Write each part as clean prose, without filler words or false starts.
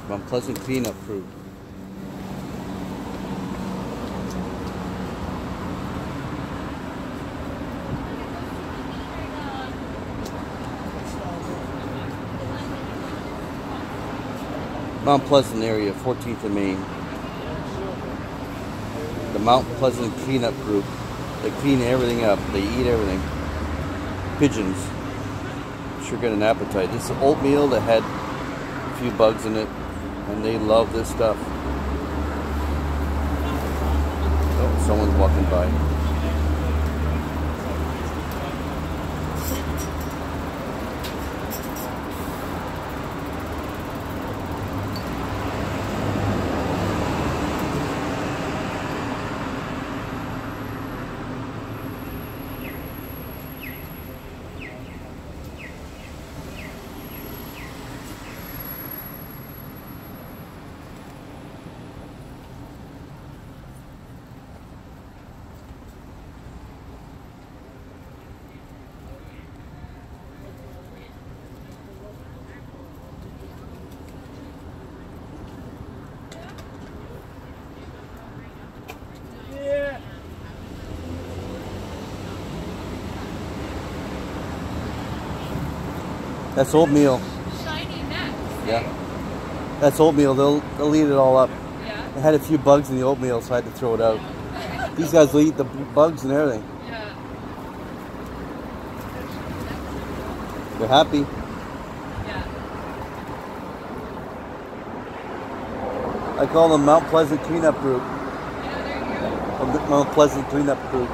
Mount Pleasant peanut fruit. Mount Pleasant area, 14th and Main. The Mount Pleasant cleanup group. They clean everything up. They eat everything. Pigeons. Sure got an appetite. This is oatmeal that had a few bugs in it, and they love this stuff. Oh, someone's walking by. That's oatmeal. Shiny necks. Yeah. That's oatmeal. They'll eat it all up. Yeah. I had a few bugs in the oatmeal, so I had to throw it out. These guys will eat the bugs and everything. Yeah. They're happy. Yeah. I call them Mount Pleasant Cleanup Group. Yeah, there you go. Mount Pleasant Cleanup Group.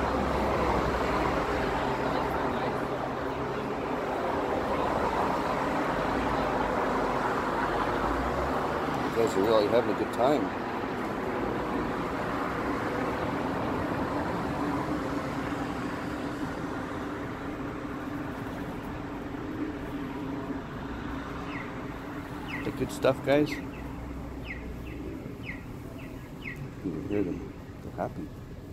You guys are really having a good time. The good stuff, guys. You can hear them. They're happy.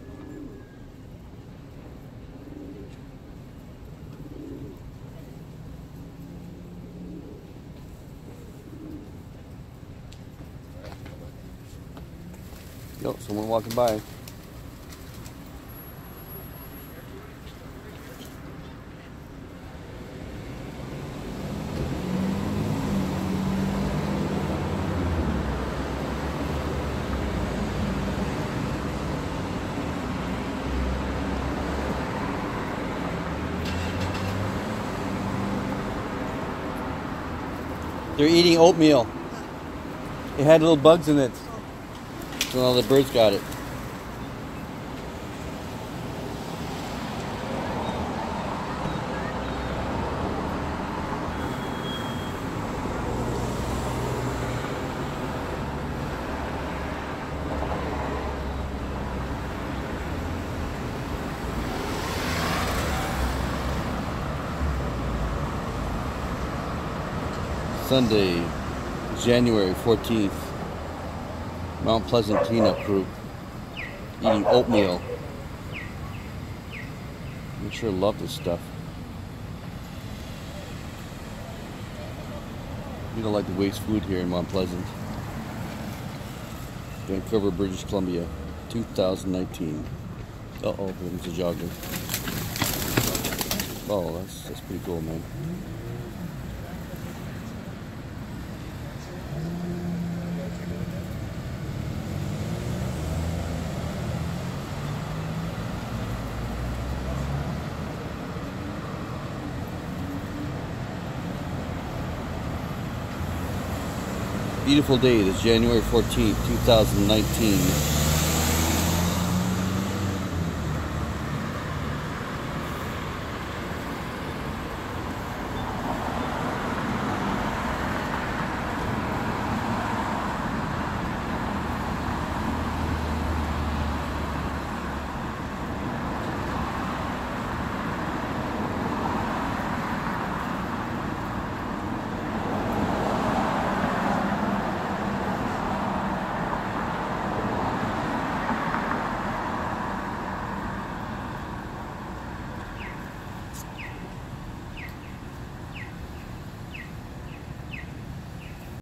Yo, someone walking by. They're eating oatmeal. It had little bugs in it. So all the birds got it. Sunday, January 14th. Mount Pleasant Cleanup Group eating oatmeal. I sure love this stuff. We don't like to waste food here in Mount Pleasant. Vancouver, British Columbia, 2019. Uh-oh, there's a jogger. Oh, that's pretty cool, man. Beautiful day. It is January 14th, 2019.